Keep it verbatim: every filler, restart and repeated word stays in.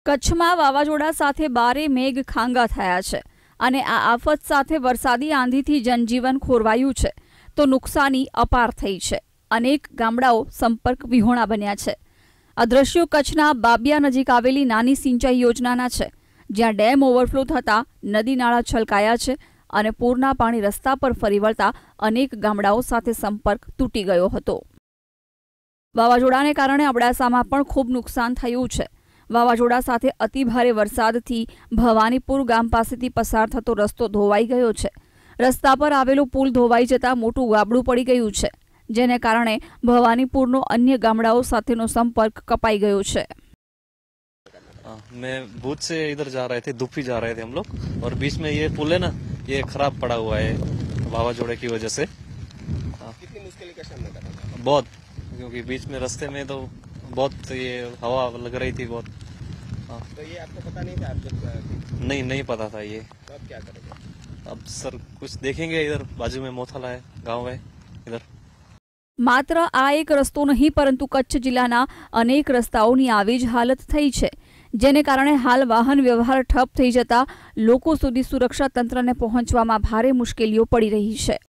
કચ્છમાં વાવાઝોડા સાથે બારે મેઘ ખાંગા થયા છે અને આ આફત સાથે વરસાદી આંધીથી જનજીવન ખોરવાયું છે તો નુકસાની અપાર થઈ છે। અનેક ગામડાઓ સંપર્ક વિહોણા બન્યા છે। આ દ્રશ્યો કચ્છના બાબિયા નજીક આવેલી નાની સિંચાઈ યોજનાના છે, જ્યાં ડેમ ઓવરફ્લો થતા નદી નાળા છલકાયા છે અને પૂરના પાણી રસ્તા પર ફરી વળતા અનેક ગામડાઓ સાથે સંપર્ક તૂટી ગયો હતો। વાવાઝોડાને કારણે અબડાસામાં પણ ખૂબ નુકસાન થયું છે। વાવાઝોડા સાથે અતિભારે વરસાદથી ભવાનીપુર ગામ પાસેથી પસાર થતો રસ્તો ધોવાઈ ગયો છે। રસ્તા પર આવેલો પુલ ધોવાઈ જતા મોટું ગાબડું પડી ગયું છે, જેને કારણે ભવાનીપુરનો અન્ય ગામડાઓ સાથેનો સંપર્ક કપાઈ ગયો છે। मैं भूत से इधर जा रहे थे, दुफी जा रहे थे हम लोग, और बीच में ये पुल है ना, ये खराब पड़ा हुआ है वावाझोड़े की वजह से। कितनी मुश्किल का सामना करना था? बहुत, क्योंकि बीच में रास्ते में तो बहुत ये हवा लग रही थी बहुत। तो ये आपको पता नहीं था? आप नहीं नहीं पता था ये। तो अब क्या करेंगे? अब सर कुछ देखेंगे, इधर बाजू में मोथला है, गाँव है इधर। मात्र आ एक रस्तो नहीं, परंतु कच्छ जिल्लाना अनेक रस्ताओनी આવી જ હાલત થઈ છે, જેને કારણે હાલ વાહન વ્યવહાર ઠપ થઈ જતા લોકો સુધી સુરક્ષા તંત્રને પહોંચવામાં ભારે મુશ્કેલીઓ પડી રહી છે।